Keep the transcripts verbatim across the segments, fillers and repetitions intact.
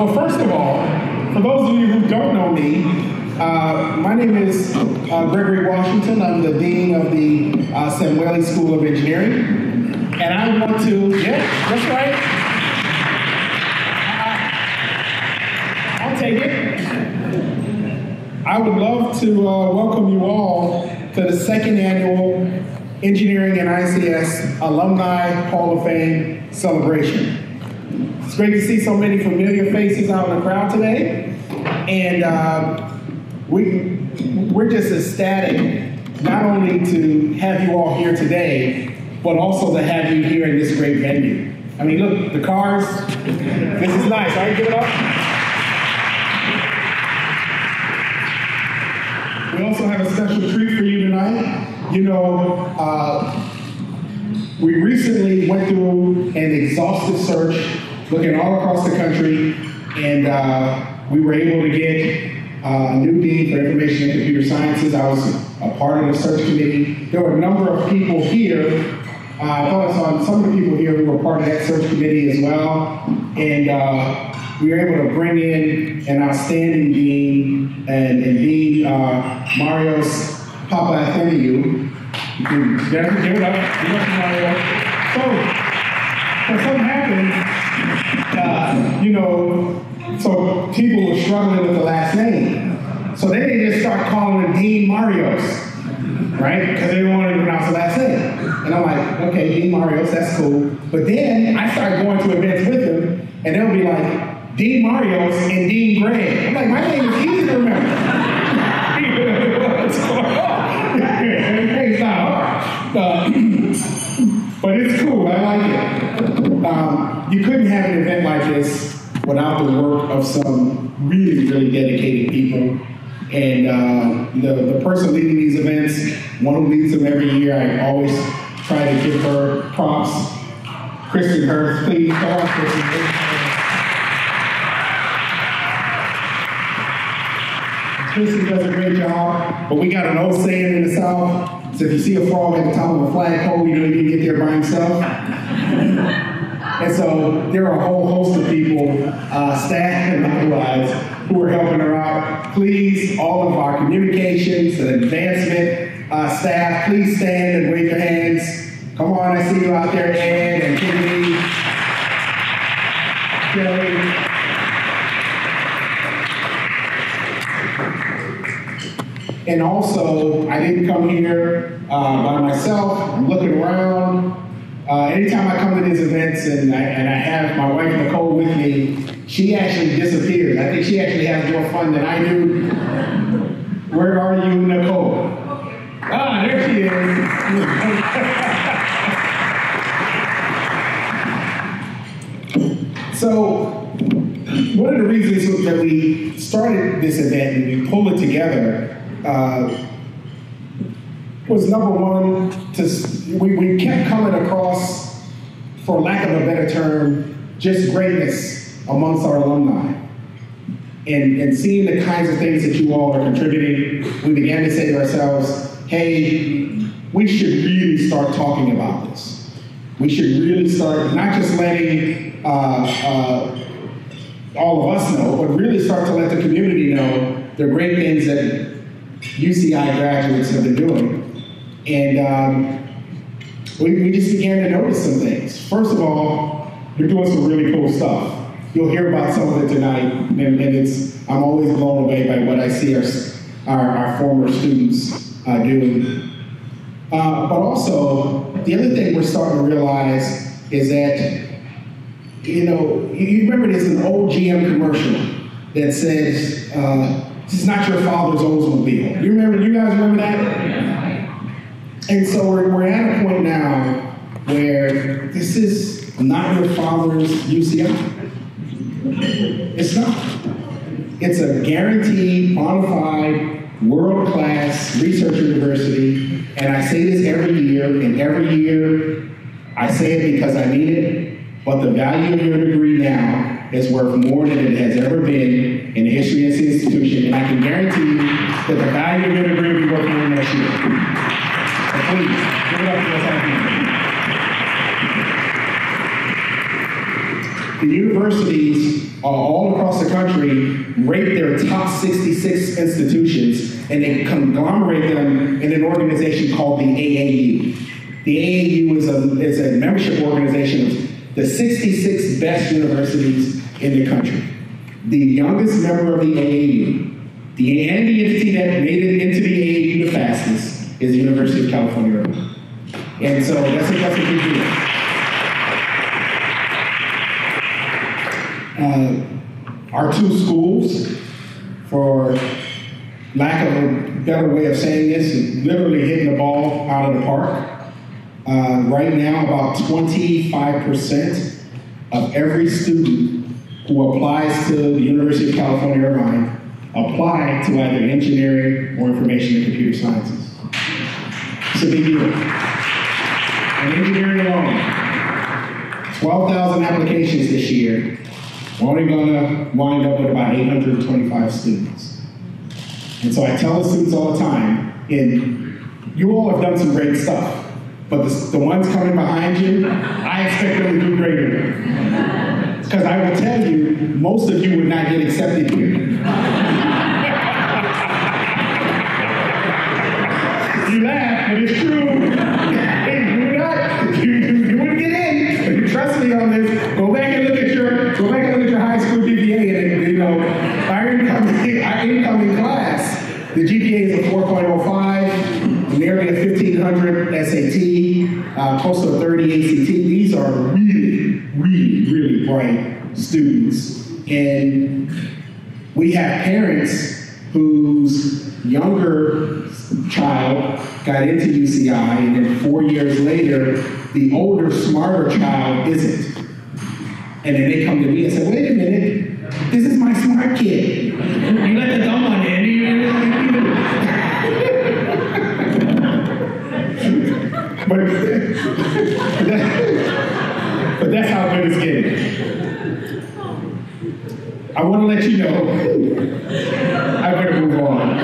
well, first of all, for those of you who don't know me, uh, my name is uh, Gregory Washington. I'm the Dean of the uh, Samueli School of Engineering. And I want to, yeah, that's right. Uh, I'll take it. I would love to uh, welcome you all to the second annual Engineering and I C S Alumni Hall of Fame celebration. It's great to see so many familiar faces out in the crowd today. And uh, we, we're just ecstatic not only to have you all here today, but also to have you here in this great venue. I mean, look, the cars, this is nice, right? Give it up. We also have a special treat for you tonight. You know, uh, we recently went through an exhaustive search, looking all across the country, and uh, we were able to get uh, a new dean for information and computer sciences. I was a part of the search committee. There were a number of people here. Uh, I thought I saw some of the people here who were part of that search committee as well, and uh, we were able to bring in an outstanding dean, and, and Dean uh, Marios Papathemiou. You can give it up. Give it up, Mario. So, when something happened, uh, you know, so people were struggling with the last name. So then they just start calling him Dean Marios, right? Because they don't want to pronounce the last name. And I'm like, okay, Dean Marios, that's cool. But then I started going to events with him, and they'll be like, Dean Marios and Dean Bren. I'm like, my name is easy to remember. What's going on? It's not hard. Uh, but it's cool, I like it. Um, you couldn't have an event like this without the work of some really, really dedicated people. And uh, the, the person leading these events, one who leads them every year, I always try to give her props. Kristen Hurst, please. Come on, Kristen. Kristen does a great job, but we got an old saying in the South. So if you see a frog at the top of a flagpole, you know you didn't get there by himself. And so there are a whole host of people, uh, staff and otherwise, who are helping her out. Please, all of our communications and advancement uh, staff, please stand and wave your hands. Come on, I see you out there, Ed and Kimberly, Kelly. And also, I didn't come here uh, by myself. I'm looking around. Uh, anytime I come to these events and I, and I have my wife Nicole with me, she actually disappears. I think she actually has more fun than I do. Where are you, Nicole? Ah, there she is. So, one of the reasons that we started this event and we pulled it together Uh, was number one, to, we, we kept coming across, for lack of a better term, just greatness amongst our alumni. And, and seeing the kinds of things that you all are contributing, we began to say to ourselves, hey, we should really start talking about this. We should really start not just letting uh, uh, all of us know, but really start to let the community know the great things that U C I graduates have been doing. And um, we, we just began to notice some things. First of all, you're doing some really cool stuff. You'll hear about some of it tonight, and, and it's, I'm always blown away by what I see our, our, our former students uh, doing. Uh, but also, the other thing we're starting to realize is that, you know, you remember there's an old G M commercial that says, uh, this is not your father's Oldsmobile. You remember, you guys remember that? And so we're, we're at a point now where this is not your father's U C I. It's not. It's a guaranteed, bona fide, world-class research university. And I say this every year, and every year I say it because I mean it, but the value of your degree now is worth more than it has ever been in the history of this institution, and I can guarantee you that the value of your degree will be worth more next year. So please, give it up for us. The universities uh, all across the University rate their top sixty-six institutions, and they conglomerate them in an organization called the A A U. The A A U is a, is a membership organization of the sixty-six best universities in the country. The youngest member of the A A U, the, and the entity that made it into the A A U the fastest, is the University of California, Irvine. And so that's a, that's a big deal. Uh, our two schools, for lack of a better way of saying this, is literally hitting the ball out of the park. Uh, right now, about twenty-five percent of every student who applies to the University of California, Irvine, apply to either engineering or information and computer sciences. It's a big deal. In engineering alone, twelve thousand applications this year. We're only gonna wind up with about eight hundred twenty-five students. And so I tell the students all the time, and you all have done some great stuff, but the, the ones coming behind you, I expect them to do greater. Because I will tell you, most of you would not get accepted here. You laugh, but it's true. You would not, you, you wouldn't get in. But you trust me on this. Go back and look at your, go back and look at your high school G P A, and you know, our incoming, our incoming class, the G P A is a four point oh five, nearly a fifteen hundred S A T, uh, close to a thirty A C T. These are really, really, really bright students, and we have parents whose younger child got into U C I, and then four years later, the older, smarter child isn't. And then they come to me and say, wait a minute, this is my smart kid. You let the dumb one in. but, but, that, but that's how good it's getting. I want to let you know, I better move on.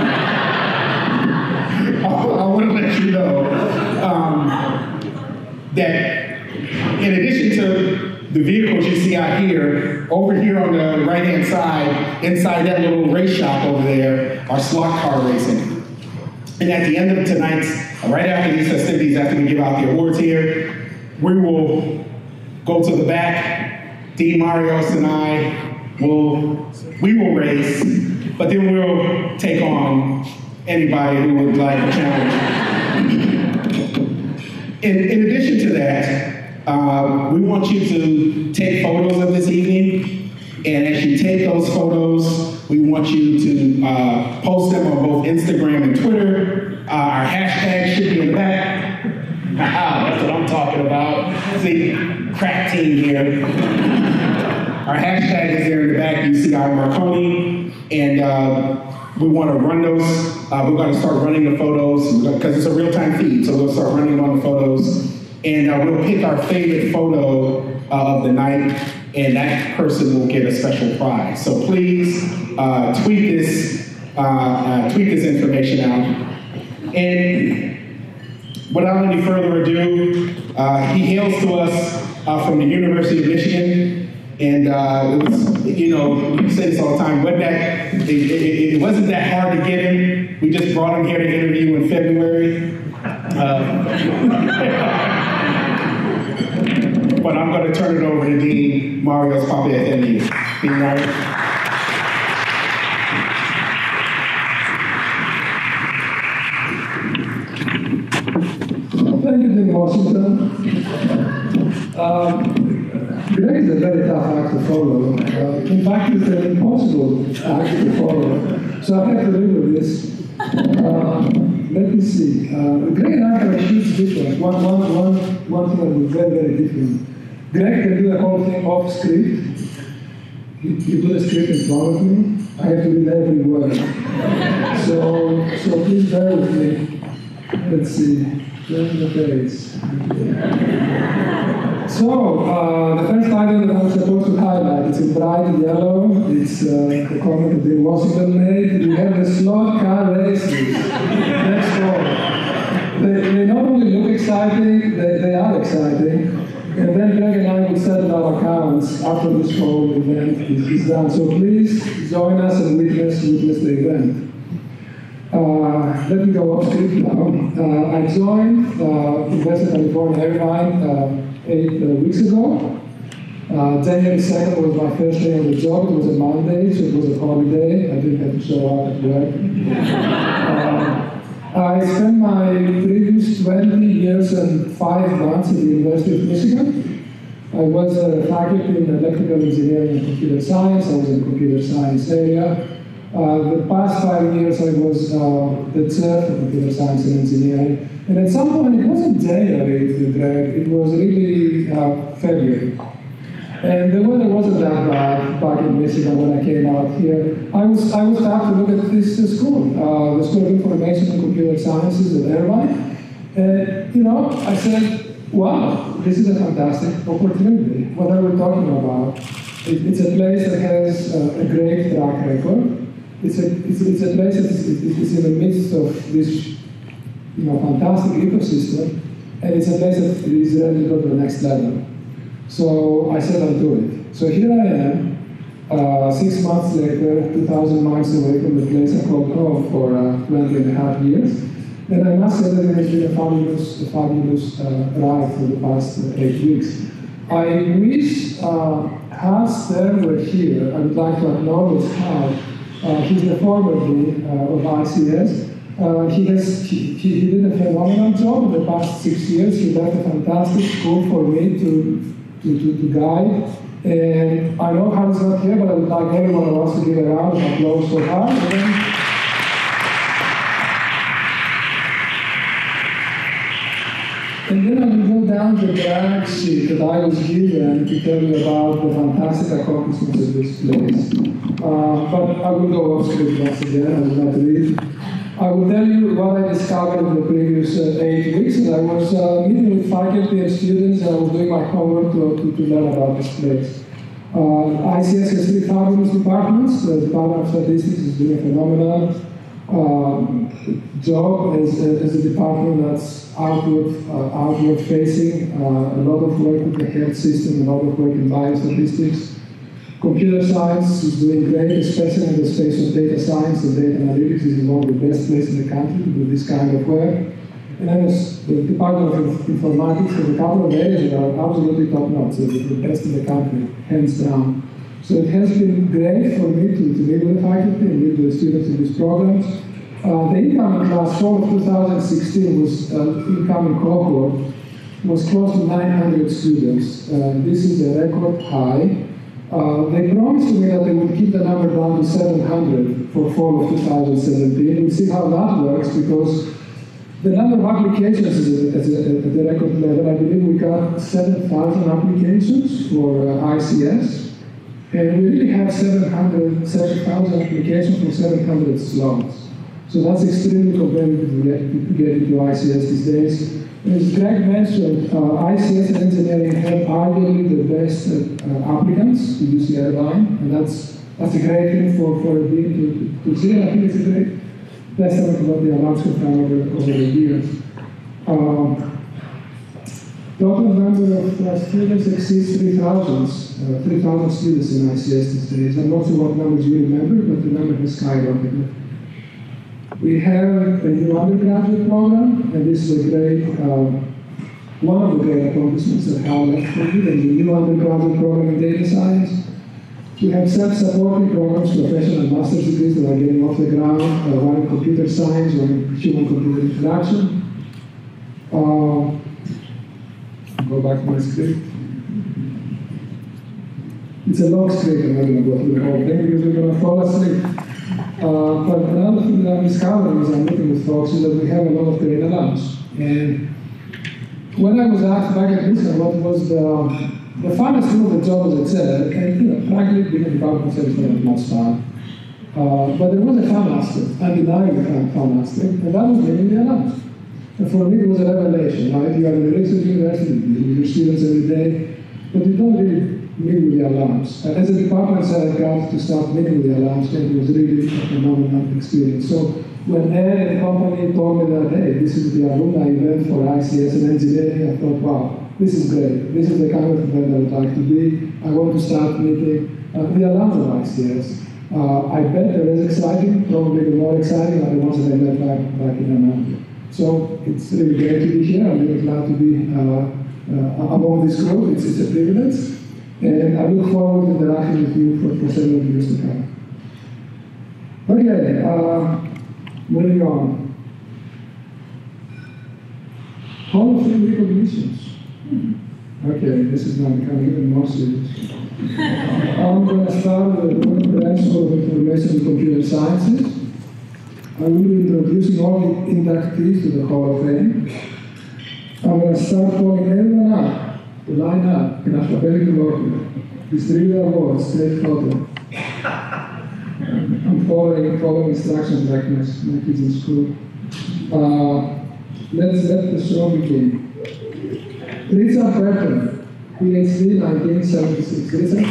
I want to let you know um, that in addition to the vehicles you see out here, over here on the right-hand side, inside that little race shop over there, are slot car racing. And at the end of tonight's, right after these festivities, after we give out the awards here, we will go to the back. Dean Marios and I will, we will race, but then we'll take on anybody who would like a challenge. In, in addition to that, uh, we want you to take photos of this evening, and as you take those photos, we want you to uh, post them on both Instagram and Twitter. Uh, our hashtag should be in the back. That's what I'm talking about. See, crack team here. Our hashtag is there in the back. You see our Marconi, and uh, we want to run those. Uh, we're going to start running the photos because it's a real-time feed, so we'll start running on the photos. And uh, we'll pick our favorite photo uh, of the night, and that person will get a special prize. So please uh, tweet this, uh, uh, tweet this information out. And without any further ado, uh, he hails to us uh, from the University of Michigan. And uh, it was, you know, we say this all the time, wasn't that, it, it, it wasn't that hard to get him. We just brought him here to interview in February. Uh, but I'm going to turn it over to Dean Marios Papaetheni. Dean Marios. Thank you, Dean Washington. Um, Greg is a very tough act to follow. Uh, in fact, it's an impossible act to follow. So I have to live with this. Uh, let me see. Uh, Greg and I have a huge difference. One, one, one, one thing that was very, very different. Greg can do the whole thing off script. You, you put a script in front of me. I have to read every word. So, so please bear with me. Let's see. Turn the page. So, uh, the first item that I'm supposed to highlight, it's in bright yellow. It's uh, the comment that Dean Washington made. We have the slot car races. Next door. They, they not only look exciting, they, they are exciting. And then Greg and I will settle our accounts after this whole event is, is done. So please join us and witness, witness the event. Uh, let me go off script now. Uh, I joined uh, University of California Airline uh, eight uh, weeks ago. Uh, January second was my first day on the job. It was a Monday, so it was a holiday. I didn't have to show up at work. uh, I spent my previous twenty years and five months at the University of Michigan. I was a faculty in electrical engineering and computer science. I was in the computer science area. Uh, the past five years I was uh, the chair for computer science and engineering. And at some point, it wasn't January, Greg, it was really uh, February. And the weather wasn't that bad back in Michigan when I came out here. I was I was asked to look at this uh, school, uh, the School of Information and Computer Sciences at Irvine. And, you know, I said, wow, this is a fantastic opportunity. What are we talking about? It, it's a place that has uh, a great track record. It's a, it's, it's a place that is, is in the midst of this, you know, fantastic ecosystem, and it's a place that is ready to go to the next level. So I said I'll do it. So here I am, uh, six months later, two thousand miles away from the place I called home for uh, twenty and a half years. And I must say that it has been a fabulous, a fabulous uh, ride for the past uh, eight weeks. I wish uh, Hans Stern were here. I would like to acknowledge how uh, he's the former dean uh, of I C S. Uh, he, has, he, he did a phenomenal job in the past six years. He left a fantastic school for me to To, to, to guide. And I know Hans not here, but I would like everyone who wants to give a round of applause for Hans. And then I will go down the drag sheet that I was given to tell you about the fantastic accomplishments of this place. Uh, but I will go off script once again, I will not read. I will tell you what I discovered in the previous uh, eight weeks. And I was uh, meeting with faculty and students, and I was doing my homework to, to, to learn about this place. Uh, I C S has three fabulous departments. The Department of Statistics is doing a phenomenal um, job as, as a department that's outward, uh, outward facing. Uh, a lot of work with the health system, a lot of work in biostatistics. Computer science is doing great, especially in the space of data science and data analytics. Is one of the best places in the country to do this kind of work. And then the Department of Informatics has a couple of areas that are absolutely top-notch, so the best in the country, hands down. So it has been great for me to, to meet with the faculty and meet with the students in these programs. Uh, the incoming class, fall of two thousand sixteen, was uh, incoming cohort, was close to nine hundred students. Uh, this is a record high. Uh, they promised to me that they would keep the number down to seven hundred for fall of two thousand seventeen. We'll see how that works, because the number of applications is at, at, at the record level. I believe we got seven thousand applications for uh, I C S, and we really have seven thousand applications for seven hundred slots. So that's extremely competitive to get, to get into I C S these days. As Greg mentioned, uh, I C S and engineering have arguably the best uh, applicants to U C Irvine, and that's that's a great thing for, for a dean to, to see. And I think it's a great testament to what the alumni have done over, over the years. Um, total number of uh, students exceeds three thousand, uh, three thousand students in I C S these days. I'm not sure what numbers you remember, but the number has skyrocketed. We have a new undergraduate program, and this is a great, uh, one of the great accomplishments that Hal left for you, and the new undergraduate program in data science. We have self-supporting programs, professional and master's degrees that are getting off the ground, uh, one in computer science, one in human-computer interaction. Uh, go back to my script. It's a long script, I'm not going to go through the whole thing because we're going to fall asleep. Uh, but another thing that I'm discovering as I'm meeting with folks is that we have a lot of great alums. And when I was asked back at Michigan what was the, the funnest thing of the job, as I said, and you know, frankly, being a department service was not much fun. Uh, but there was a fun aspect, undeniably fun, fun aspect, and that was meeting the alums. And for me, it was a revelation, right? You are in the research university, you meet your students every day, but you don't really meet with the alums. And as a department head, I got to start meeting with the alums, and it was really a phenomenal experience. So when Ed and company told me that, hey, this is the alumni event for I C S and engineering, I thought, wow, this is great. This is the kind of event I would like to be. I want to start meeting uh, the alumni yes. Uh, I bet they're as exciting, probably the more exciting are the ones that I met back, back in America. So it's really great to be here. I'm really glad to be uh, uh, among this group. It's, it's a privilege. And I look forward to interacting with you for, for several years to come. Okay, uh, moving on. Hall of Fame recognitions. Okay, this is now becoming even more serious. I'm going to start with the Bren School of Information and Computer Sciences. I will be introducing all the inductees to the Hall of Fame. I'm going to start calling everyone up to line up in alphabetical order. Distribute awards, take photo. I'm following, following instructions like my, my kids in school. Uh, let's let the show begin. Richard Bren, P H D, nineteen seventy-six. Richard?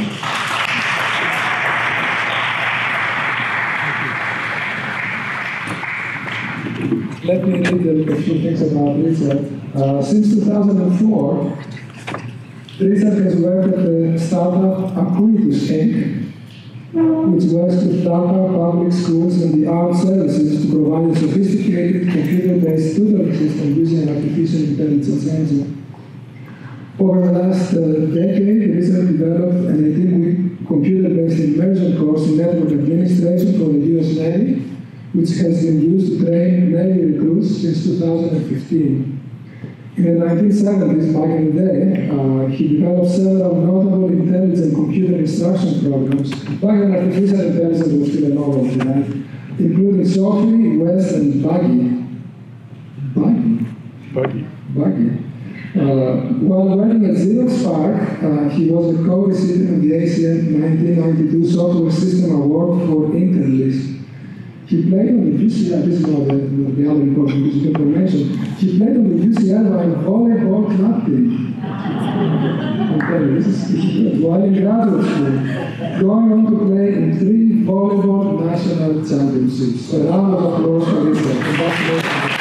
Let me read a few things about Richard. Uh, since two thousand four, Richard has worked at the startup Automotive, which works with DARPA public schools and the armed services to provide a sophisticated computer-based tutoring system using an artificial intelligence engine. Over the last uh, decade, Richard developed an eighteen-week computer-based immersion course in network administration for the U S Navy, which has been used to train Navy recruits since two thousand fifteen. In the nineteen seventies, back in the day, uh, he developed several notable intelligent computer instruction programs, back when artificial intelligence was still a novelty, right? Including Sophie, West, and Buggy. Buggy? Buggy. Buggy. Uh, while working at Xerox PARC, uh, he was a co-recipient of the A C N nineteen ninety-two Software System Award for Interlist. He played on the U C L, this is not the, the other important piece of information, he played on the U C L volleyball club team. I'm telling you, this is, this is good. While in graduate school, going on to play in three volleyball national championships. So a round of applause for Richard. Congratulations.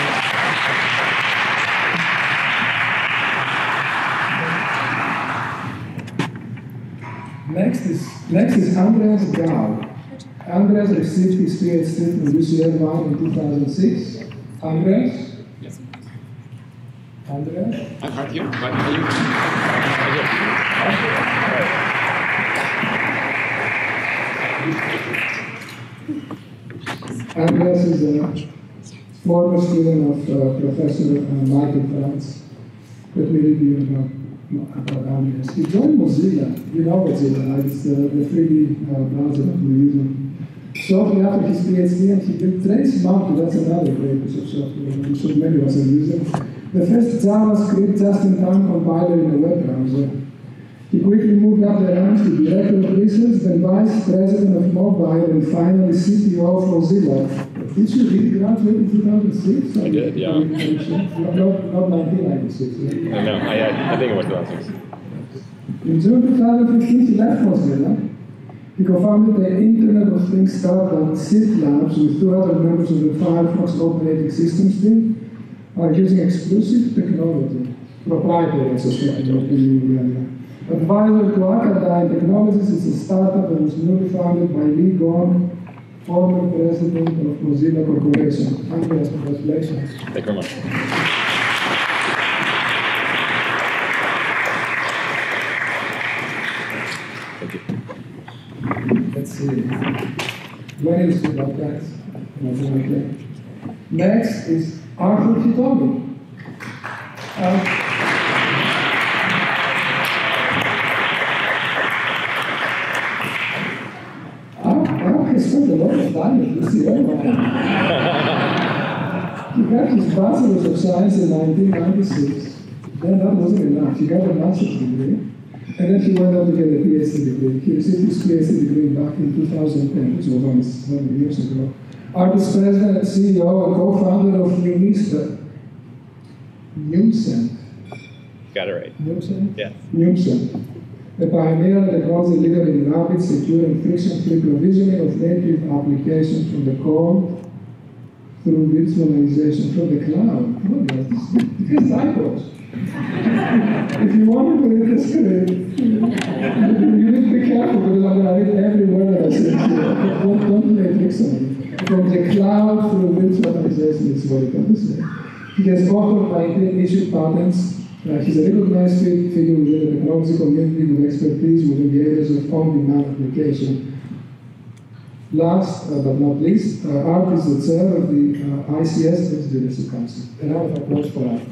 Next is, next is Andreas Gau. Andreas received his P H D from U C L in two thousand six. Andreas? Yes. Andreas? I'm right here. Right, are you? Andreas is a former student of uh, Professor uh, Michael Franz. Let me read you about, about Andreas. He joined Mozilla. You know Mozilla, right? It's uh, the three D uh, browser that we're using. Shortly after his P H D, and he built Trace Monkey. That's another great piece of software. I'm sure many of us are using. The first JavaScript just-in-time compiler in a web browser. He quickly moved up the ranks to director of research, then vice president of mobile, and finally C T O of Mozilla. Did you really graduate in two thousand six? I did, yeah. Not, not, not nineteen ninety-six. Yeah? No, I, I think it was two thousand six. In June two thousand fifteen, he left Mozilla. He co-founded the Internet of Things startup SIT Labs with two other members of the Firefox operating systems team, uh, using exclusive technology, proprietary, I suspect, in the area. Advisor to Acadine Technologies is a startup that was newly founded by Lee Gong, former president of Mozilla Corporation. Andreas, congratulations. Thank you very much. Thank you. Let's see. When is about that? Next is Arthur Hitomi. Uh, I spent a lot of time at U C L. He got his Bachelor's of Science in nineteen ninety-six. Then that wasn't enough. He got a master's degree. And then he went on to get a P H D degree. He received his P H D degree back in two thousand ten, which was almost seven years ago. Artist president and C E O and co-founder of Numista. Numcent. Got it right. Numcent? Yeah. Numcent. A pioneer and technology leader in rapid, secure, and friction-free provisioning of native applications from the core through virtualization from the cloud. Oh, yes, it has typos. If you want to read the script, you need to be careful because I'm going to read every word that I say here. Don't, don't play tricks on me. From the cloud through which organization is what it comes to. He has authored nineteen issued patents. Uh, he's a recognized figure within the technology community with expertise within the areas of on-demand application. Last uh, but not least, uh, Art is the chair of the uh, I C S Next Generation Council. A round of applause for Art.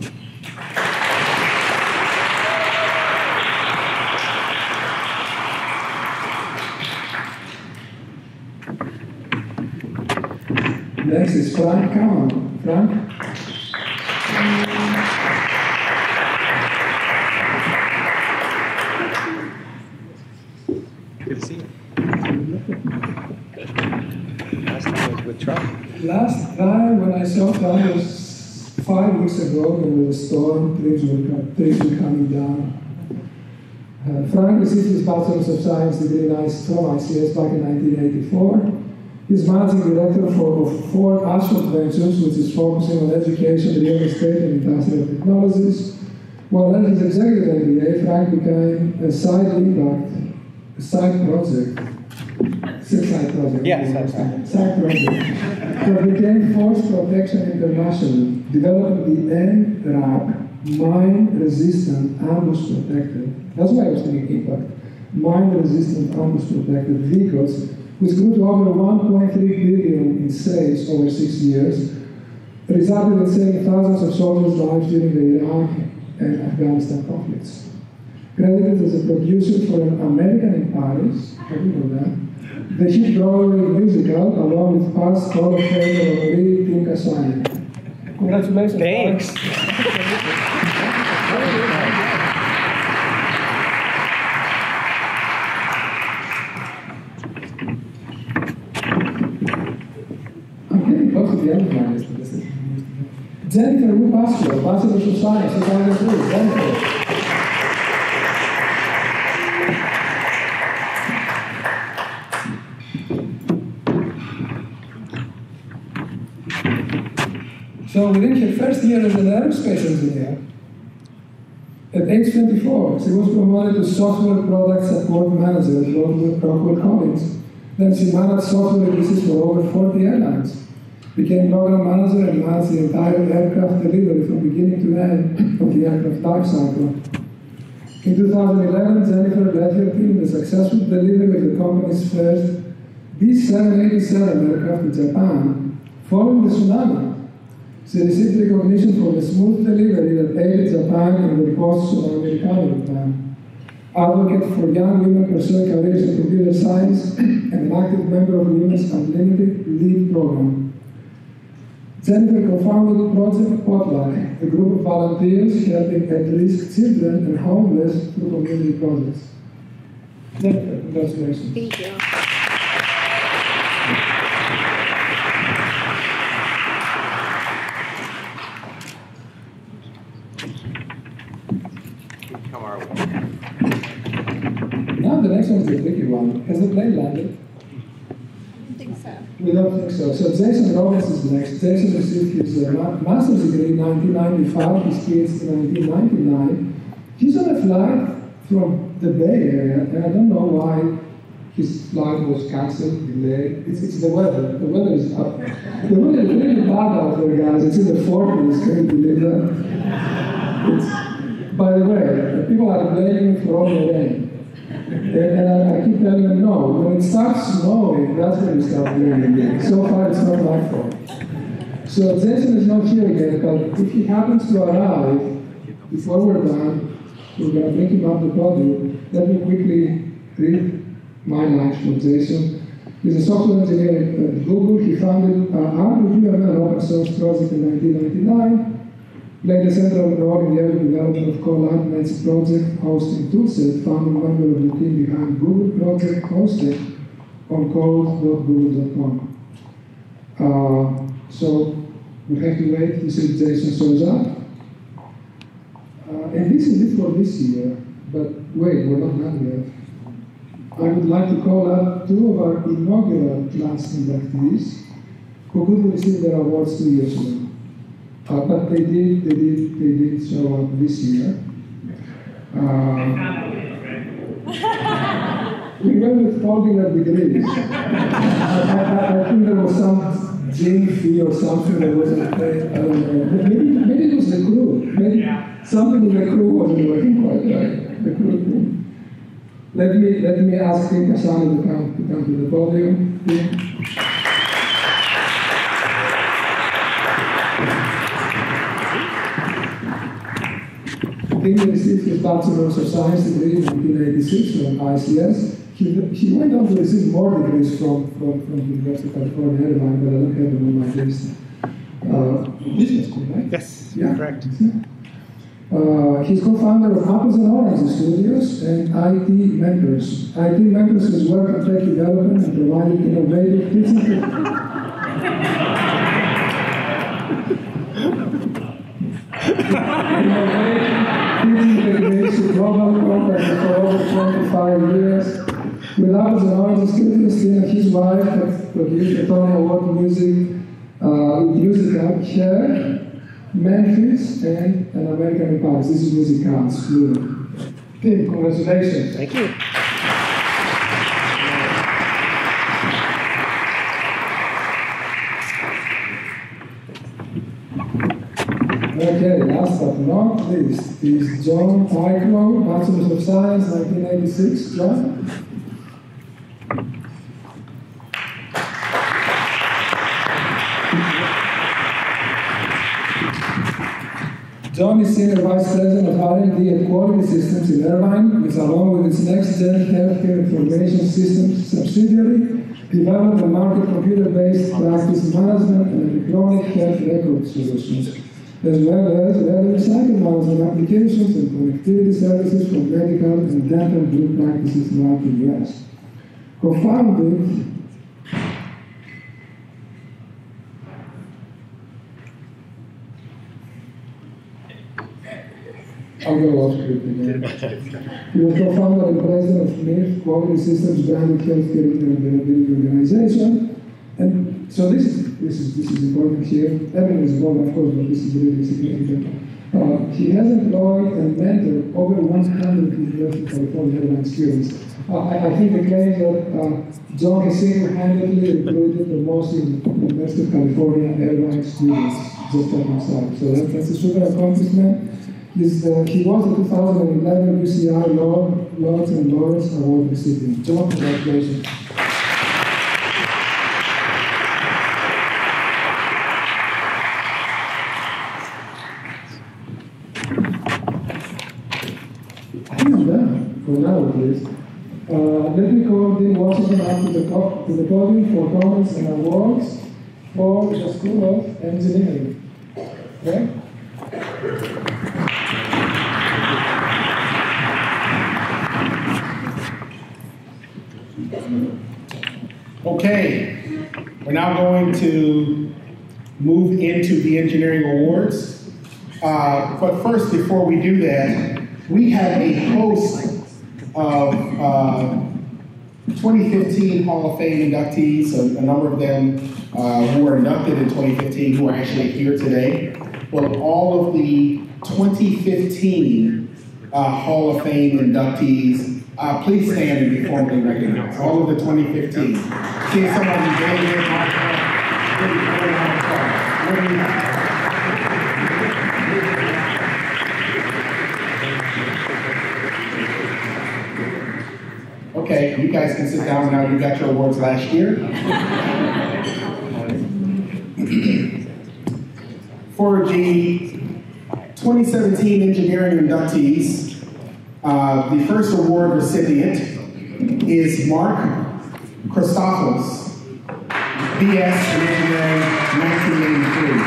Next is Frank. Come on, Frank. Good to see you. Last time I was with Trump. Last time when I saw Trump was five weeks ago when there was a storm, trees were, trees were coming down. Uh, Frank received his Bachelor of Science degree from I C S back in nineteen eighty-four. He's managing director for of Ford Asphalt Ventures, which is focusing on education, real estate, and industrial technologies. While at his executive M B A, Frank became a side induct, a side project, six side project. Yes, that's right. Side project that became Force Protection International, developing the N RAP, mine-resistant ambush protected. That's why I was thinking impact. Mine-resistant ambush protected vehicles, which grew to over one point three billion in sales over six years, resulted in saving thousands of soldiers' lives during the Iraq and Afghanistan conflicts. Credited as a producer for an American in Paris, I didn't know that, the hit Broadway musical, along with past Hall of Famer Marie Tim Kasani. Congratulations. Thanks. Close to the alumni list. Jennifer Wu Pasco, Bachelor of Science, two thousand three. Jennifer. So within her first year as an aerospace engineer, at age twenty-four, she was promoted to software product support manager at Rockwell Collins. Then she managed software releases for over forty airlines. Became program manager and managed the entire aircraft delivery from beginning to end of the aircraft life cycle. In two thousand eleven, Jennifer led her team in the successful delivery of the company's first B seven eighty-seven aircraft to Japan, following the tsunami. She received recognition for the smooth delivery that aided Japan in the post-tsunami recovery plan. Advocate for young women pursuing careers in computer science and an active member of Women's Unlimited Lead program. Jennifer co-founded Project Potluck, a group of volunteers helping at-risk children and homeless through community projects. Jennifer, congratulations. Thank you. Come our way. Now the next one is the tricky one. Has the plane landed? I think so. We don't think so. So Jason Robbins is next. Jason received his uh, ma master's degree in nineteen ninety-five, his PhD in nineteen ninety-nine. He's on a flight from the Bay Area, and I don't know why his flight was cancelled, delayed. It's, it's the weather. The weather is up. The weather is really bad out there, guys. It's in the forties. Can you believe that? It's, by the way, people are blaming me for all the rain. And, and I, I keep telling them, no, when it starts snowing, that's when you start blaming me. So far, it's not my fault. So Jason is not here again, but if he happens to arrive before we're done, we're going to bring him up the podium. Let me quickly read my lines from Jason. He's a software engineer at Google. He founded uh, our U M L open source project in nineteen ninety-nine. Played a central role in the early development of Colab's project hosting toolset, founding member of the team behind Google project hosted on code dot google dot com. Uh, so we have to wait to see if Jason shows up. Uh, and this is it for this year, but wait, we're not done yet. I would like to call up two of our inaugural class inductees who could receive their awards two years ago. Uh, but they did, they did, they did show up this year. Uh, we went with folding of degrees. I, I, I think there was some gene fee or something that wasn't paid. I don't know. Maybe, maybe it was the crew. Maybe yeah. Something in the crew wasn't working quite right. The crew. Let me let me ask Tim Kasani to come to come to the podium. Yeah. He received his Bachelor of Science degree in nineteen eighty-six from I C S. He, he went on to receive more degrees from, from, from the University of California, Irvine, but I don't have them on my list. Uh, business school, right? Yes, yeah. correct. Uh, he's co-founder of Apples and Oranges Studios and I T Mentors. I T Mentors is work on tech development and providing innovative teaching. Techniques to global companies for over twenty-five years. With Apples and Oranges, Tustin and his wife have produced a Tony Award music, uh, musical Hair, Memphis, and an American in Paris. This is Music Counts. Tim, congratulations. Thank you. Okay, last but not least is John Tycho, Bachelor of Science, nineteen eighty-six. John? John is Senior Vice President of R and D at Quality Systems in Irvine, which along with its next-gen healthcare information systems subsidiary, developed and market computer-based practice management and electronic health record solutions, as well as revenue cycle management applications and connectivity services for medical and dental group practices throughout the U S. Co-founded I'll go off script again. He was co-founder and president of M I F, Quality Systems Branded Healthcare Interoperability Organization. And so this is this is this is important here. Everything is important, of course, but this is really significant. Uh, he has employed and mentored over one hundred University of California airline students. Uh, I, I think the claim that uh, John has single-handedly recruited the most in the University of California airline students just by himself. So that, that's a super accomplishment. He's, uh, he was the two thousand eleven U C I Lord, Lords and Lords Award recipient. John, congratulations. I am done, for now at least. Uh, let me call Dean Washington up to the, to the podium for comments and awards for the School of Engineering. Okay? Okay, we're now going to move into the engineering awards. Uh, but first, before we do that, we have a host of uh, twenty fifteen Hall of Fame inductees, a, a number of them uh, who were inducted in twenty fifteen who are actually here today. Well, all of the twenty fifteen uh, Hall of Fame inductees, Uh, please stand and be formally recognized. All of the twenty fifteen. See someone who's very, very hard to really, very hard to Okay, you guys can sit down now. You got your awards last year. For the twenty seventeen engineering inductees, Uh, the first award recipient is Mark Christophos, B S in Engineering, nineteen eighty-three.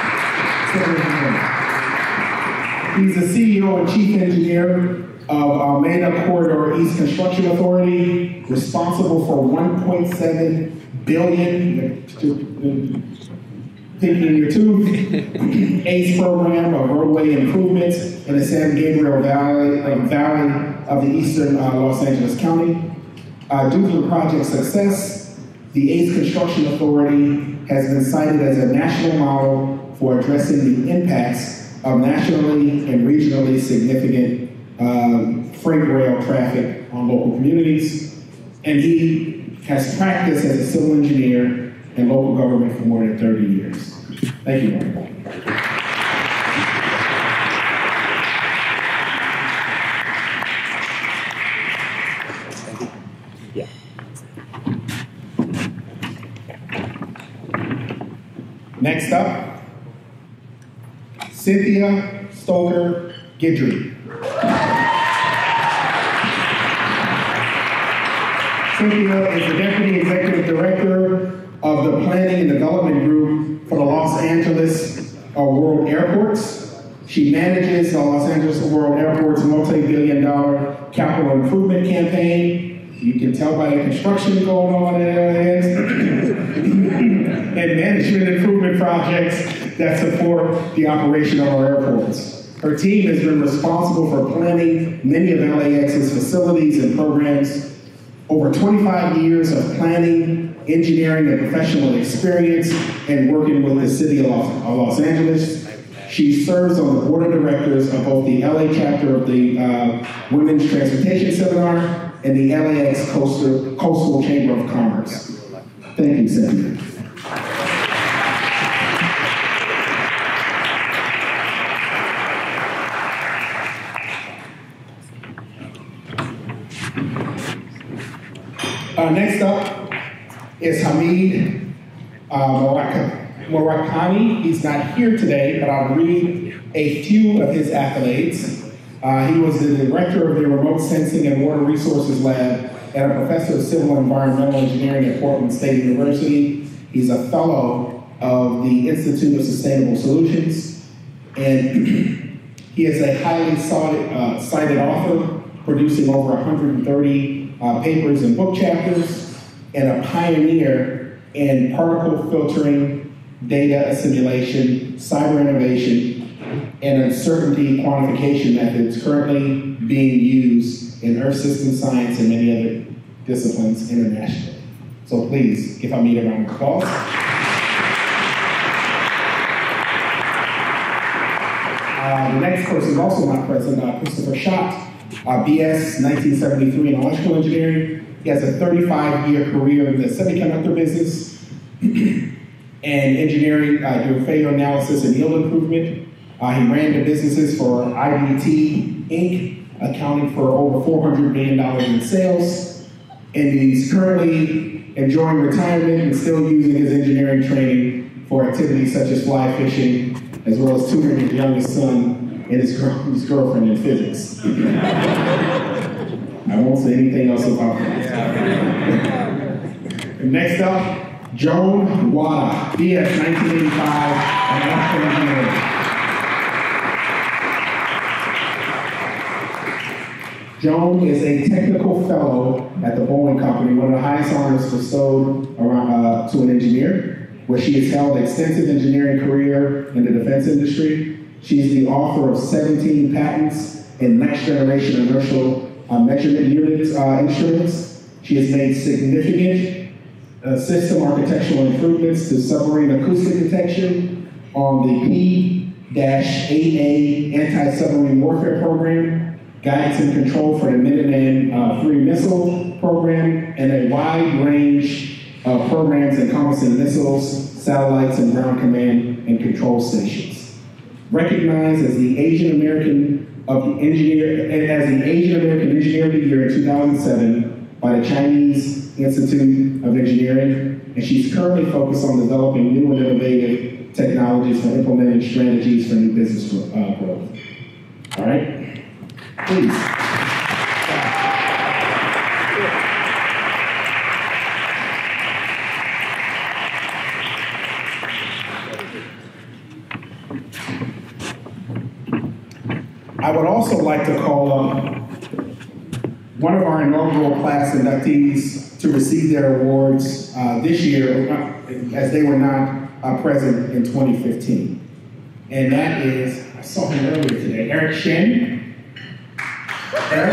He's the C E O and Chief Engineer of Almeda Corridor East Construction Authority, responsible for one point seven billion dollars, thinking in your tooth, ACE program of roadway improvements in the San Gabriel Valley, uh, Valley of the eastern uh, Los Angeles County. Uh, due to the project's success, the ACE Construction Authority has been cited as a national model for addressing the impacts of nationally and regionally significant um, freight rail traffic on local communities. And he has practiced as a civil engineer in local government for more than thirty years. Thank you, Marconi. Yeah. Next up, Cynthia Stoker Guidry. Cynthia is the Deputy Executive Director of the Planning and Development Group for the Los Angeles uh, World Airports. She manages the Los Angeles World Airports multi-billion dollar capital improvement campaign. You can tell by the construction going on in L A X and management improvement projects that support the operation of our airports. Her team has been responsible for planning many of L A X's facilities and programs. Over twenty-five years of planning, engineering, and professional experience and working with the city of Los, of Los Angeles. She serves on the board of directors of both the L A chapter of the uh, Women's Transportation Seminar and the L A X Coastal, Coastal Chamber of Commerce. Thank you, Cynthia. Uh, next up is Hamid uh, Murakami. He's not here today, but I'll read a few of his accolades. Uh, he was the director of the Remote Sensing and Water Resources Lab and a professor of civil and environmental engineering at Portland State University. He's a fellow of the Institute of Sustainable Solutions, and he is a highly sought, uh, cited author, producing over one hundred thirty Uh, papers and book chapters, and a pioneer in particle filtering, data assimilation, cyber innovation, and uncertainty quantification methods currently being used in Earth system science and many other disciplines internationally. So please give Hamid a round of applause. Uh, the next person is also not present, uh, Christopher Schott. Uh, B S nineteen seventy-three in electrical engineering. He has a thirty-five year career in the semiconductor business and engineering, uh, doing failure analysis and yield improvement. Uh, he ran the businesses for I B T Incorporated, accounting for over four hundred million dollars in sales. And he's currently enjoying retirement and still using his engineering training for activities such as fly fishing, as well as tutoring his youngest son and his, girl, his girlfriend in physics. I won't say anything else about that. And next up, Joan Wada, B S nineteen eighty-five, and electrical engineering. Joan is a technical fellow at the Boeing Company, one of the highest honors bestowed around, uh, to an engineer, where she has held an extensive engineering career in the defense industry. She is the author of seventeen patents in next-generation inertial uh, measurement units uh, instruments. She has made significant uh, system architectural improvements to submarine acoustic detection on the P eight A anti-submarine warfare program, guidance and control for the Minuteman uh, three missile program, and a wide range of programs encompassing missiles, satellites, and ground command and control stations. Recognized as the Asian American of the engineer as the Asian American Engineer of the Year in two thousand seven by the Chinese Institute of Engineering, and she's currently focused on developing new and innovative technologies for implementing strategies for new business uh, growth. All right, please. I would also like to call up one of our inaugural class inductees to receive their awards uh, this year, as they were not uh, present in twenty fifteen. And that is, I saw him earlier today, Eric Shen.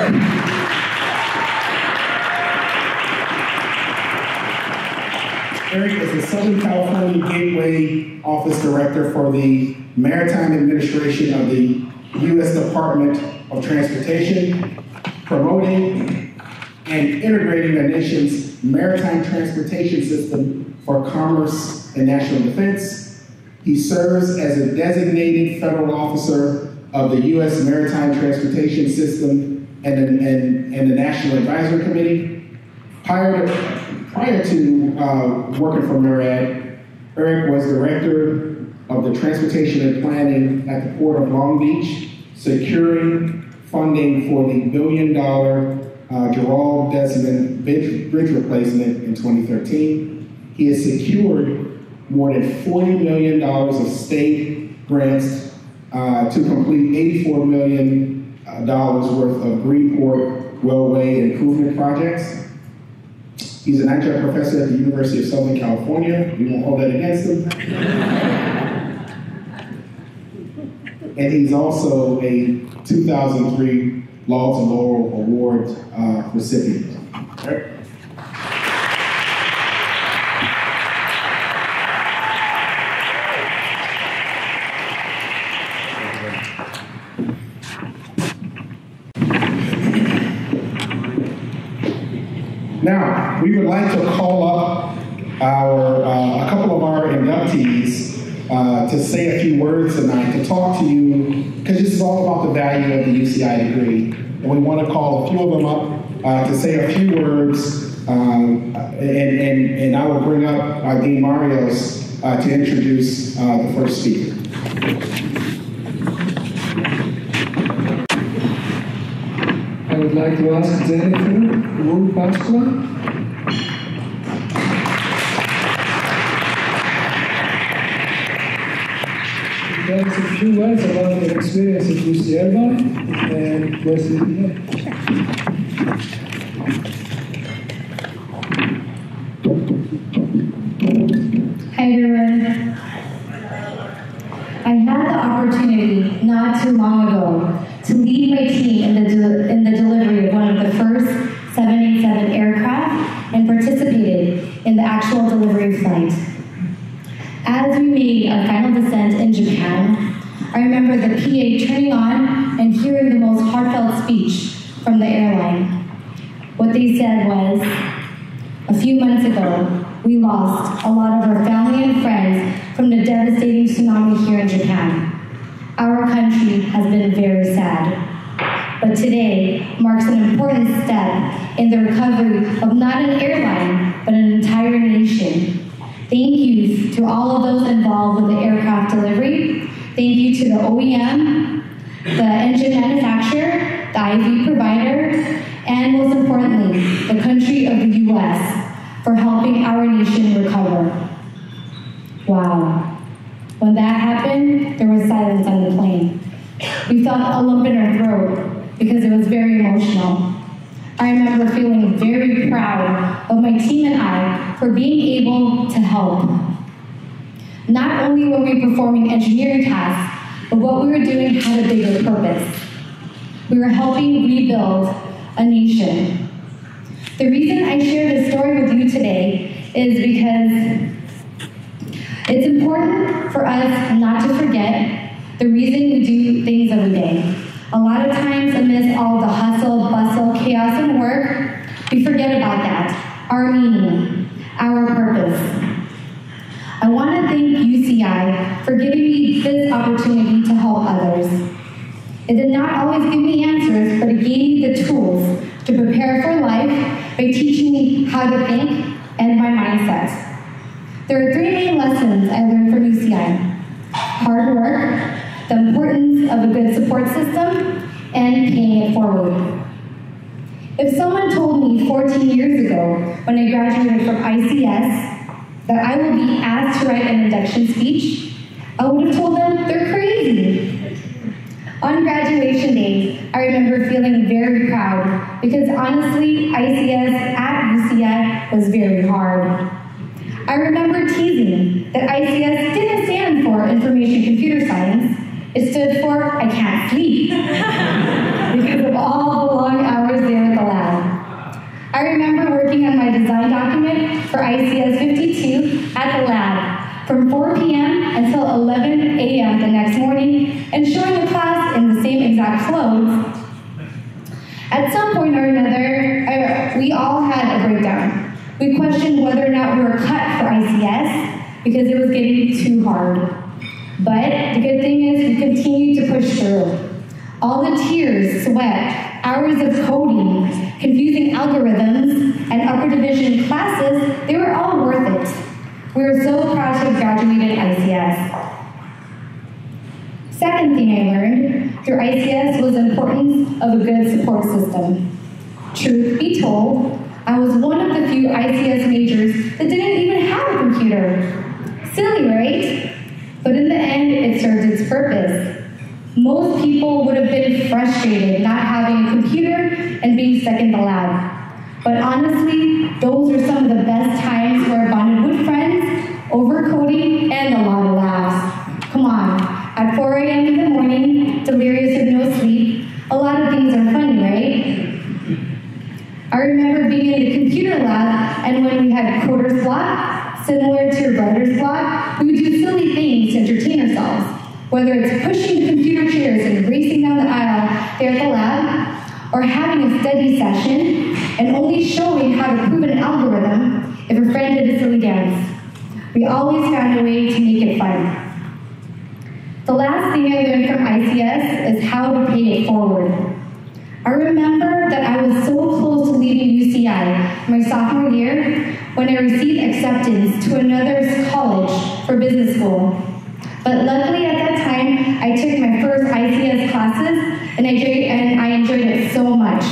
Eric. Eric is the Southern California Gateway Office Director for the Maritime Administration of the U S Department of Transportation, promoting and integrating the nation's maritime transportation system for commerce and national defense. He serves as a designated federal officer of the U S Maritime Transportation System and, and, and the National Advisory Committee. Prior to, prior to uh, working for MARAD, Eric was director of the Transportation and Planning at the Port of Long Beach, securing funding for the billion dollar uh, Gerald Desmond bridge, bridge replacement in twenty thirteen. He has secured more than forty million dollars of state grants uh, to complete eighty-four million dollars worth of Greenport Wellway improvement projects. He's an adjunct professor at the University of Southern California. We won't hold that against him. And he's also a two thousand three Laurels and Laurel Award uh, recipient. Right? Now, we would like to call up our, uh, a couple of our inductees uh, to say a few words tonight, to talk to you, because this is all about the value of the U C I degree. And we want to call a few of them up uh, to say a few words, um, and, and, and I will bring up uh, Dean Marios uh, to introduce uh, the first speaker. I would like to ask Jennifer Wu Pasqua. Tell us a few words about your experience at U C Irvine and West Virginia. Hi everyone. I had the opportunity not too long ago to lead my team in the, de in the delivery of one of the first seven eighty-seven aircraft and participated in the actual delivery flight. As we made our final descent in Japan, I remember the P A turning on and hearing the most heartfelt speech from the airline. What they said was, a few months ago, we lost a lot of our family and friends from the devastating tsunami here in Japan. Our country has been very sad. But today marks an important step in the recovery of not an airline, but an entire nation. Thank you to all of those involved with the aircraft delivery. Thank you to the O E M, the engine manufacturer, the I V provider, and most importantly, the country of the U S for helping our nation recover. Wow. When that happened, there was silence on the plane. We felt a lump in our throat because it was very emotional. I remember feeling very proud of my team and I for being able to help. Not only were we performing engineering tasks, but what we were doing had a bigger purpose. We were helping rebuild a nation. The reason I share this story with you today is because it's important for us not to forget the reason we do things every day. A lot of times amidst all the hustle, bustle, chaos, and work, we forget about that, our meaning, our purpose. I want to thank U C I for giving me this opportunity to help others. It did not always give me answers, but it gave me the tools to prepare for life by teaching me how to think and my mindset. There are three main lessons I learned from U C I. Hard work, the importance of a good support system, and paying it forward. If someone told me fourteen years ago, when I graduated from I C S, that I would be asked to write an induction speech, I would have told them they're crazy. On graduation day, I remember feeling very proud because honestly, I C S at U C I was very hard. I remember teasing that I C S didn't stand for Information Computer Science. It stood for I can't sleep because of all the long hours there at the lab. I remember working on my design document for I C S fifty-two We questioned whether or not we were cut for I C S because it was getting too hard. But the good thing is we continued to push through. All the tears, sweat, hours of coding, confusing algorithms, and upper division classes, they were all worth it. We were so proud to have graduated I C S. Second thing I learned through I C S was the importance of a good support system. Truth be told, I was one of the few I C S majors that didn't even have a computer. Silly, right? But in the end, it served its purpose. Most people would have been frustrated not having a computer and being stuck in the lab. But honestly, those were some of the best times where I bonded with friends, over coding, and a lot of laughs. Come on, at four A M in the morning, delirious with no sleep, a lot of things are funny, right? I remember being in the computer lab, and when we had coder's block, similar to your brother's block, we would do silly things to entertain ourselves. Whether it's pushing the computer chairs and racing down the aisle there at the lab, or having a study session and only showing how to prove an algorithm if a friend did a silly dance. We always found a way to make it fun. The last thing I learned from I C S is how to pay it forward. I remember that I was so close to leaving U C I my sophomore year when I received acceptance to another college for business school. But luckily at that time, I took my first I C S classes and I enjoyed, and I enjoyed it so much.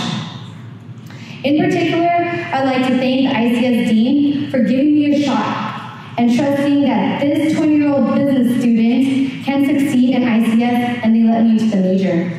In particular, I'd like to thank the I C S Dean for giving me a shot and trusting that this twenty-year-old business student can succeed in I C S, and they let me into the major.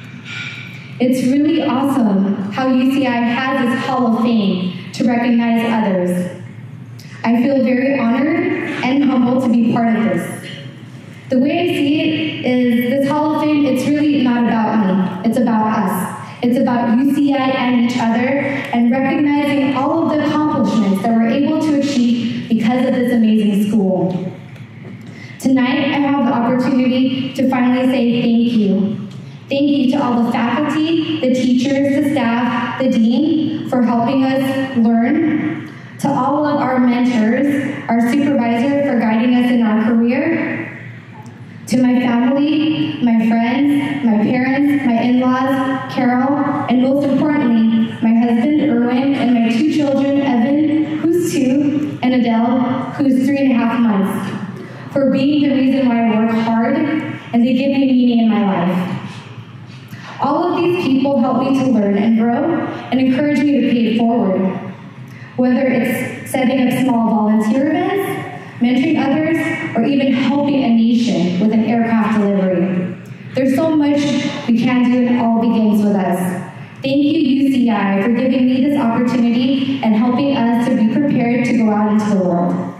It's really awesome how U C I has this Hall of Fame to recognize others. I feel very honored and humbled to be part of this. The way I see it is this Hall of Fame, it's really not about me, it's about us. It's about U C I and each other and recognizing all of the accomplishments that we're able to achieve because of this amazing school. Tonight, I have the opportunity to finally say thank you. Thank you to all the faculty, the teachers, the staff, the dean for helping us learn, to all of our mentors, our supervisor for guiding us in our career, to my family, my friends, my parents, my in-laws, Carol, and most importantly, my husband, Erwin, and my two children, Evan, who's two, and Adele, who's three and a half months, for being the reason why I work hard, and they give me meaning in my life. All of these people help me to learn and grow and encourage me to pay it forward. Whether it's setting up small volunteer events, mentoring others, or even helping a nation with an aircraft delivery. There's so much we can do, and it all begins with us. Thank you, U C I, for giving me this opportunity and helping us to be prepared to go out into the world.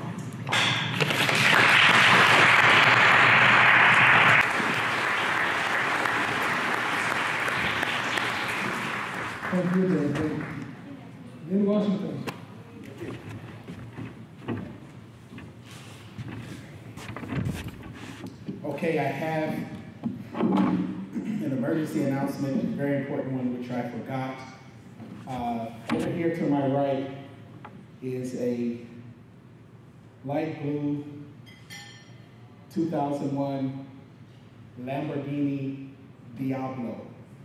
Thank you, David. In Washington. Okay, I have an emergency announcement, a very important one, which I forgot. Uh, over here to my right is a light blue two thousand one Lamborghini Diablo.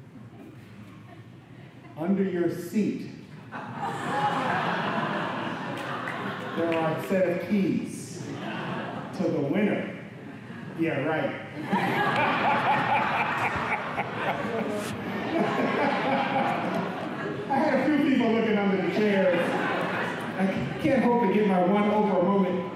Under your seat, there are a set of keys to the winner. Yeah, right. I had a few people looking under the chairs. I can't hope to get my one over moment.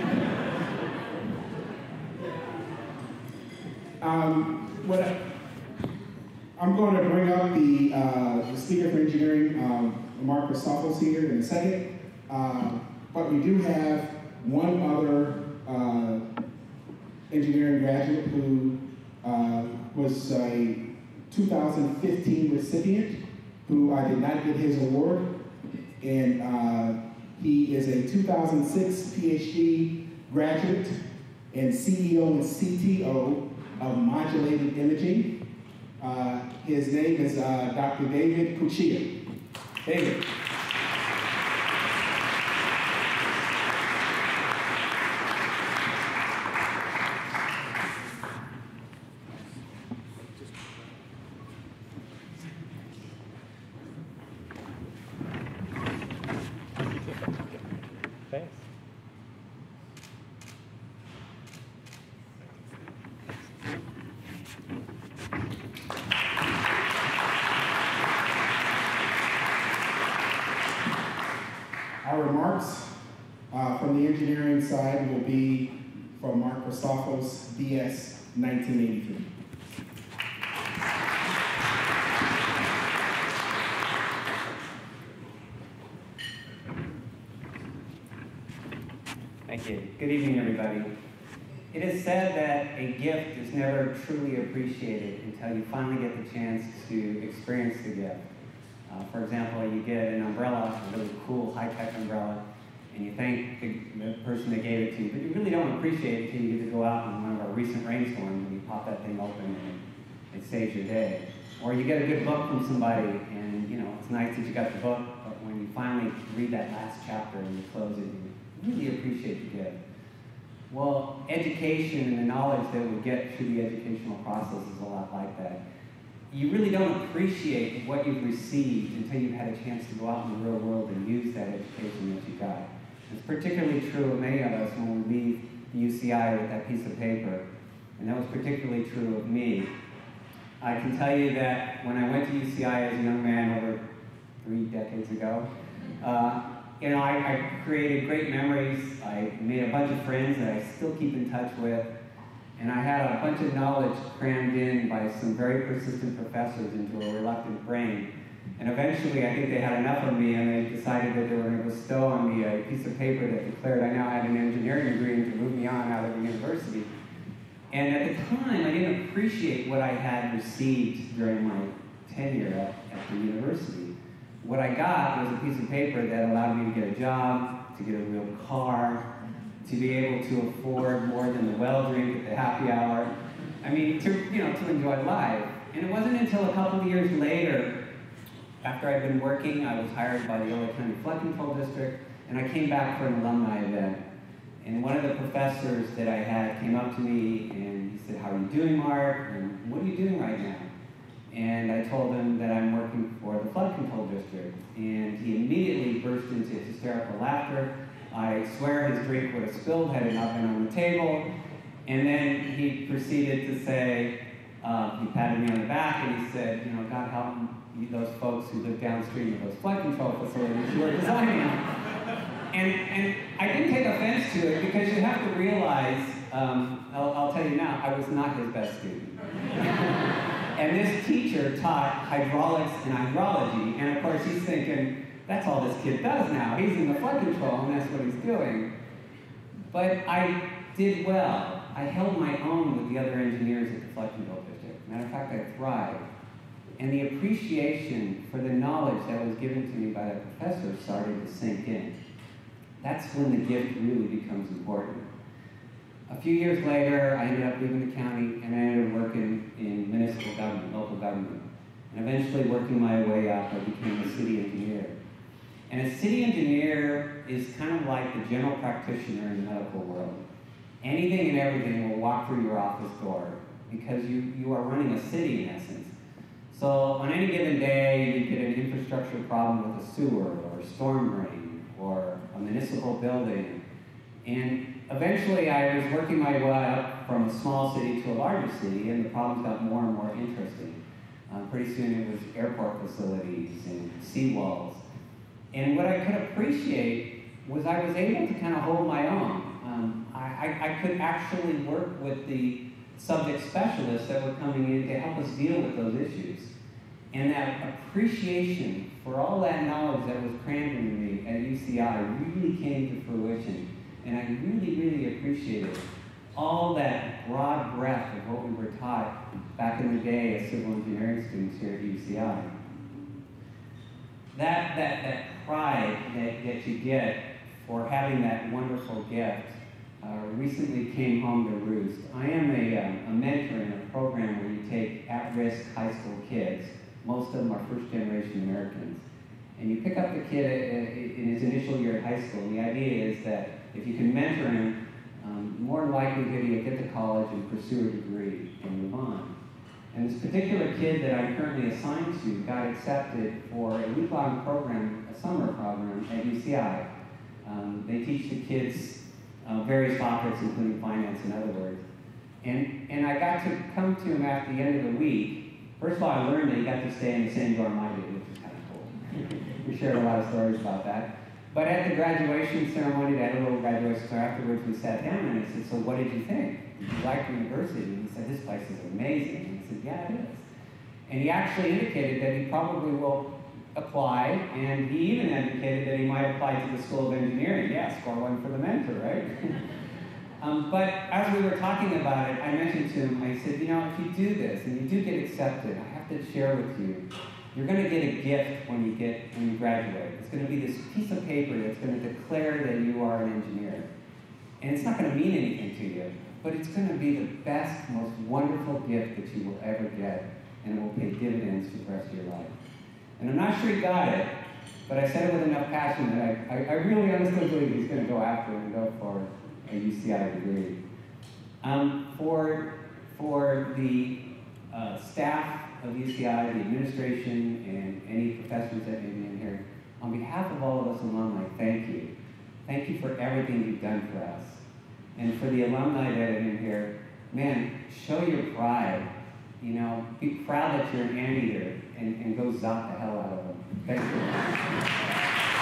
Um, what I, I'm going to bring up the, uh, the Speaker for Engineering, um, Marcus Sophos here in a second. Uh, but we do have one other uh, engineering graduate who uh, was a two thousand fifteen recipient, who I did not get his award. And uh, he is a two thousand six PhD graduate and C E O and C T O of modulated imaging. Uh, his name is uh, Doctor David Puccia. David. our remarks uh, from the engineering side will be from Mark Christophos, B S nineteen eighty-three. Thank you. Good evening, everybody. It is said that a gift is never truly appreciated until you finally get the chance to experience the gift. Uh, for example, you get an umbrella, a really cool high-tech umbrella, and you thank the, the person that gave it to you, but you really don't appreciate it until you get to go out in one of our recent rainstorms and you pop that thing open and it saves your day. Or you get a good book from somebody and, you know, it's nice that you got the book, but when you finally read that last chapter and you close it, you really appreciate the gift. Well, education and the knowledge that we get through the educational process is a lot like that. You really don't appreciate what you've received until you've had a chance to go out in the real world and use that education that you got. It's particularly true of many of us when we leave the U C I with that piece of paper, and that was particularly true of me. I can tell you that when I went to U C I as a young man over three decades ago, uh, you know, I, I created great memories. I made a bunch of friends that I still keep in touch with. And I had a bunch of knowledge crammed in by some very persistent professors into a reluctant brain. And eventually, I think they had enough of me and they decided that they were going to bestow on me a piece of paper that declared I now had an engineering degree and to move me on out of the university. And at the time, I didn't appreciate what I had received during my tenure at, at the university. What I got was a piece of paper that allowed me to get a job, to get a real car, to be able to afford more than the well drink at the happy hour. I mean, to, you know, to enjoy life. And it wasn't until a couple of years later, after I'd been working, I was hired by the L A County Flood Control District, and I came back for an alumni event. And one of the professors that I had came up to me and he said, "How are you doing, Mark? And what are you doing right now?" And I told him that I'm working for the Flood Control District. And he immediately burst into hysterical laughter. I swear his drink would have spilled had it not been on the table. And then he proceeded to say, uh, he patted me on the back and he said, you know, God help those folks who live downstream of those flood control facilities who are designing them. And, and I didn't take offense to it because you have to realize, um, I'll, I'll tell you now, I was not his best student. And this teacher taught hydraulics and hydrology, and of course he's thinking, that's all this kid does now. He's in the flood control, and that's what he's doing. But I did well. I held my own with the other engineers at the flood control district. Matter of fact, I thrived. And the appreciation for the knowledge that was given to me by the professor started to sink in. That's when the gift really becomes important. A few years later, I ended up leaving the county, and I ended up working in municipal government, local government. And eventually, working my way up, I became a city engineer. And a city engineer is kind of like the general practitioner in the medical world. Anything and everything will walk through your office door because you, you are running a city in essence. So on any given day, you get an infrastructure problem with a sewer or a storm drain or a municipal building. And eventually I was working my way up from a small city to a larger city, and the problems got more and more interesting. Uh, pretty soon it was airport facilities and seawalls. And what I could appreciate was I was able to kind of hold my own. Um, I, I, I could actually work with the subject specialists that were coming in to help us deal with those issues. And that appreciation for all that knowledge that was crammed into me at U C I really came to fruition. And I really, really appreciated all that broad breadth of what we were taught back in the day as civil engineering students here at U C I. That, that, that pride that, that you get for having that wonderful gift uh, recently came home to roost. I am a, uh, a mentor in a program where you take at-risk high school kids. Most of them are first-generation Americans. And you pick up the kid in his initial year at high school. And the idea is that if you can mentor him, um, more likely he'll get to college and pursue a degree and move on. And this particular kid that I'm currently assigned to got accepted for a week-long program, a summer program at U C I. Um, they teach the kids uh, various topics, including finance and other words. And, and I got to come to him after the end of the week. First of all, I learned that he got to stay in the same dorm I did, which is kind of cool. We shared a lot of stories about that. But at the graduation ceremony, they had a little graduation, so afterwards we sat down and I said, so what did you think? Did you like the university? And he said, this place is amazing. And I said, yeah, it is. And he actually indicated that he probably will apply, and he even indicated that he might apply to the School of Engineering. Yeah, score one for the mentor, right? um, but as we were talking about it, I mentioned to him, I said, you know, if you do this, and you do get accepted, I have to share with you, you're going to get a gift when you get when you graduate. It's going to be this piece of paper that's going to declare that you are an engineer. And it's not going to mean anything to you, but it's going to be the best, most wonderful gift that you will ever get, and it will pay dividends for the rest of your life. And I'm not sure he got it, but I said it with enough passion that I, I, I really honestly believe he's going to go after it and go for a U C I degree. Um, for, for the uh, staff of U C I, the administration, and any professors that may be in here, on behalf of all of us alumni, thank you. Thank you for everything you've done for us. And for the alumni that are in here, man, show your pride. You know, be proud that you're an anteater, and, and go zot the hell out of them. Thank you.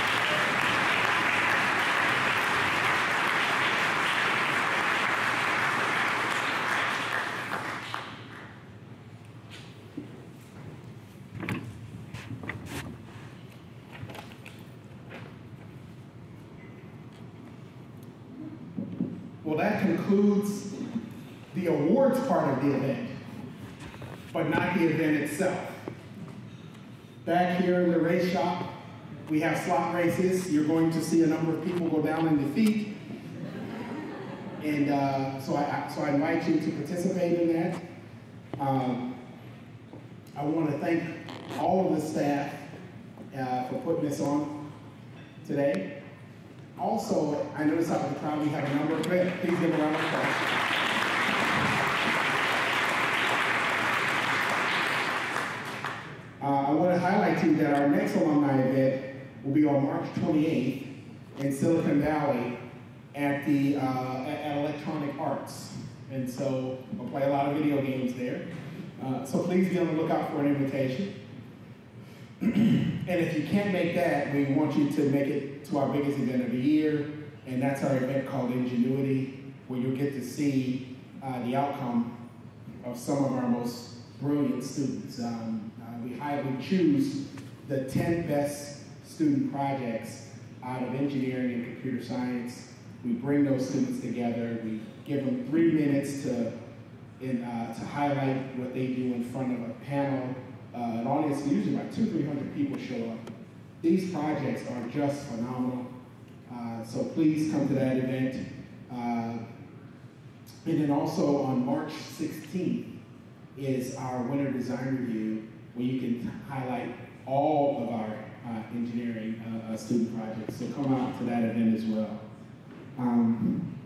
Well, that concludes the awards part of the event, but not the event itself. Back here in the race shop, we have slot races. You're going to see a number of people go down in defeat. And uh, so, I, so I invite you to participate in that. Um, I want to thank all of the staff uh, for putting this on today. Also, I noticed out of the crowd we have a number of, please give a round of applause. Uh, I want to highlight to you that our next alumni event will be on March twenty-eighth in Silicon Valley at the uh, at, at Electronic Arts. And so we'll play a lot of video games there. Uh, so please be on the lookout for an invitation. And if you can't make that, we want you to make it to our biggest event of the year, and that's our event called Ingenuity, where you'll get to see uh, the outcome of some of our most brilliant students. Um, uh, we highly choose the ten best student projects out of engineering and computer science. We bring those students together. We give them three minutes to, in, uh, to highlight what they do in front of a panel. Uh, an audience, usually about two, three hundred people show up. These projects are just phenomenal. Uh, so please come to that event. Uh, and then also on March sixteenth is our Winter Design Review, where you can highlight all of our uh, engineering uh, uh, student projects. So come out to that event as well. Um,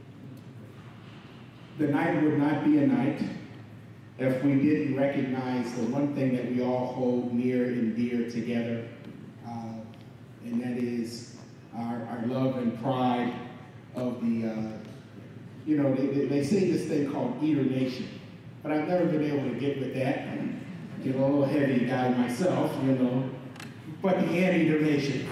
the night would not be a night if we didn't recognize the one thing that we all hold near and dear together, uh, and that is our, our love and pride of the, uh, you know, they, they, they say this thing called Eater Nation, but I've never been able to get with that. Get a little heavy guy myself, you know, but the Anteater Nation.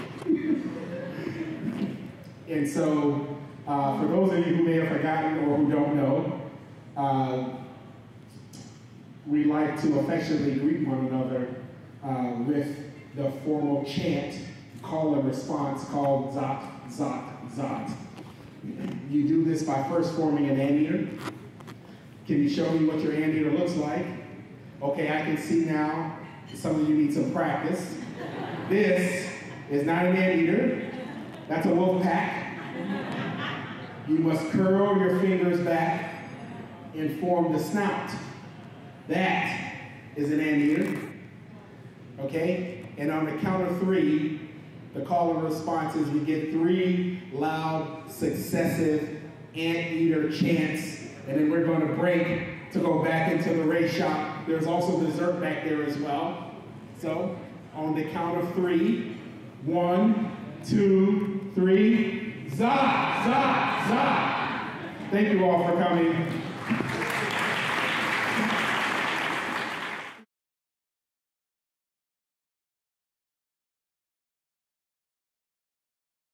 And so, uh, for those of you who may have forgotten or who don't know, uh, we like to affectionately greet one another uh, with the formal chant, call and response called Zot, Zot, Zot. You do this by first forming an anteater. Can you show me what your anteater looks like? Okay, I can see now some of you need some practice. This is not an anteater. That's a wolf pack. You must curl your fingers back and form the snout. That is an anteater, okay? And on the count of three, the call and response is we get three loud, successive anteater chants, and then we're going to break to go back into the race shop. There's also dessert back there as well. So, on the count of three, one, two, three, zah, zah, zah. Thank you all for coming.